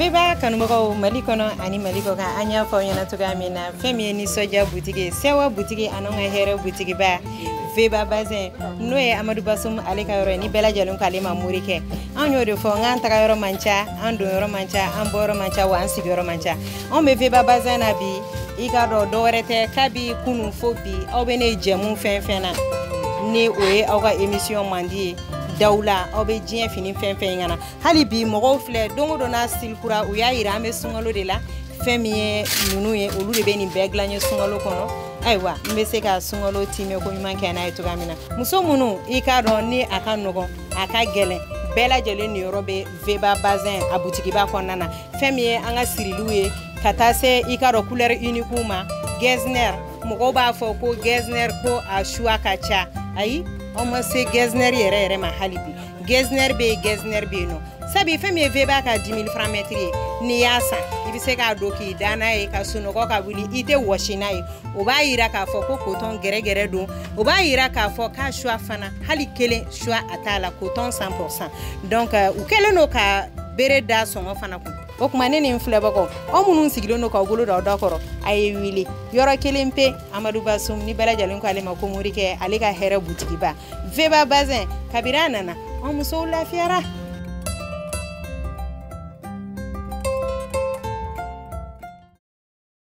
Veba kanumɔgɔw Mali kɔnɔ ani Mali kɔ kan an y'a fɔ aw ɲɛna cogoya min na fɛn min ye nisɔndiya butigi Sewa butigi ani an ka hɛrɛ butigiba Veba Bazin n'o ye Amadu Basum ale ka yɔrɔ ye ni bɛɛ lajɛlen ko ale ma mori kɛ an y'o de fɔ n k'an taga yɔrɔ man ca an don yɔrɔ man ca an bɔ yɔrɔ man ca wa an sigi yɔrɔ man ca anw bɛ Veba Bazin na bi i ka dɔn dɔwɛrɛ tɛ kabi kunun fo bi aw bɛ ne jɛmu fɛn fɛn na ni o ye aw ka émission mandi ye Dawula aw bɛ diɲɛ fini fɛn fɛn ɲana hali bi mɔgɔw filɛ don o don n'a style kura u y'a yira an bɛ sunkalo de la fɛn min ye ninnu ye olu de bɛ nin bɛɛ dilan ye sunkalo kɔnɔ ayiwa n bɛ se ka sunkalo timɛ ko ɲuman kɛ n'a ye cogoya min na muso minnu i k'a dɔn ni a ka nɔgɔn a ka gɛlɛn bɛɛ lajɛlen niyɔrɔ bɛ Veba Bazin a butigiba kɔnɔna na fɛn min ye an ka siriliw ye ka taa se i k'a dɔn couleur unique ma Getzner mɔgɔw b'a fɔ ko Getzner ko a choix ka ca ayi on ma se Getzner yɛrɛ ma hali bi Getzner bɛ yen nɔ sabi fɛn min ye Veba ka 10 000 francs mètre ye n'i y'a san i bɛ se k'a don k'i da n'a ye ka sunɔgɔ ka wuli i tɛ wɔsi n'a ye o b'a yira k'a fɔ ko coton gɛrɛgɛrɛ don o b'a yira k'a fɔ k'a choix fana hali kelen choix a t'a la coton 100% donc u kɛlen don ka bere da sɔngɔ fana kun o tuma ne ni n filɛbagaw aw minnu sigilen don k'aw bolo da aw da kɔrɔ a ye wele yɔrɔ kelen pe Amadu Basum ni bɛɛ lajɛlen ko ale ma ko morikɛ ale ka hɛrɛ butigiba Veba Bazin kabiri a nana anw musow lafiyara